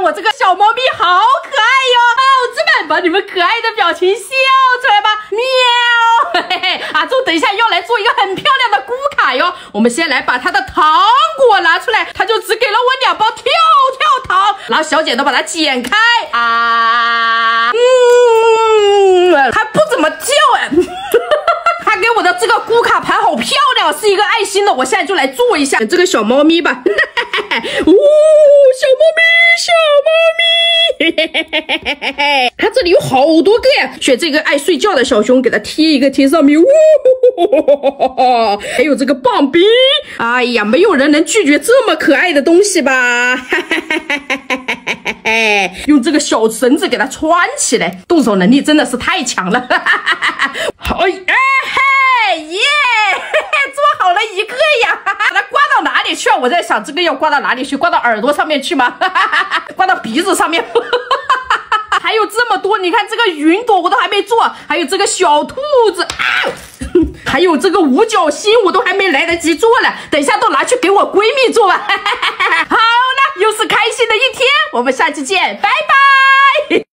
我这个小猫咪好可爱哟！宝子们，把你们可爱的表情笑出来吧！喵！嘿嘿，阿忠等一下要来做一个很漂亮的咕卡哟。我们先来把它的糖果拿出来，他就只给了我2包跳跳糖，然后小剪刀把它剪开啊，还不怎么叫哎。他给我的这个咕卡盘好漂亮，是一个爱心的。我现在就来做一下这个小猫咪吧。哦，小猫咪，小猫咪，它这里有好多个呀。选这个爱睡觉的小熊，给它贴一个贴上面。还有这个棒冰，哎呀，没有人能拒绝这么可爱的东西吧？用这个小绳子给它穿起来，动手能力真的是太强了。好，耶！做好了一个呀，把它挂到哪里去啊？我在想这个要挂到哪里去？挂到耳朵上面去吗？挂到鼻子上面？还有这么多，你看这个云朵我都还没做，还有这个小兔子啊，还有这个五角星我都还没来得及做了，等一下都拿去给我闺蜜做吧。好了，又是开心的一天，我们下期见，拜拜。